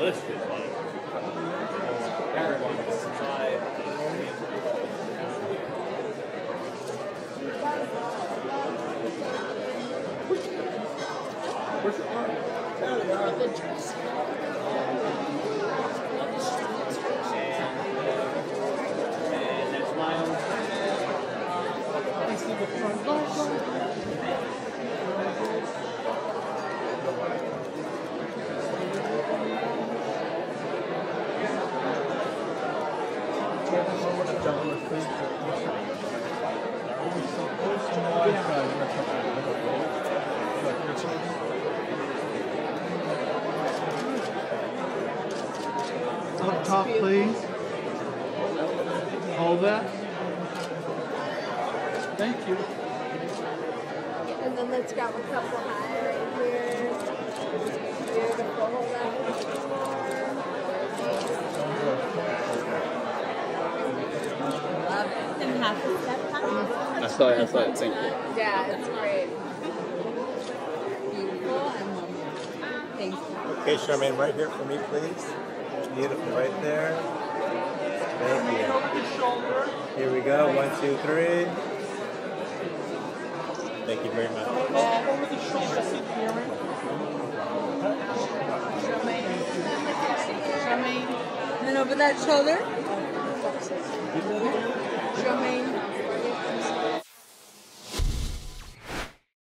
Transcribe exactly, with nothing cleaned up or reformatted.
listed like everyone's five. Where's your arm? And that's my own. I see the front. Go, go. Up top, please. Hold that. Thank you. And then let's grab a couple high right here. Beautiful. Hold that Love it. And half a step high. I saw it, I saw it, thank you. Yeah, it's great. Beautiful. Thank you. Okay, Charmaine, right here for me, please. Beautiful, right there. Thank you. Here we go. One, two, three. Thank you very much. Over the shoulder, sit here. Charmaine. Charmaine. And then over that shoulder.